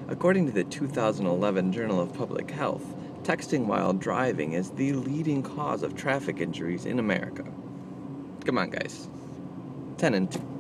According to the 2011 Journal of Public Health, texting while driving is the leading cause of traffic injuries in America. Come on, guys. 10 and 2.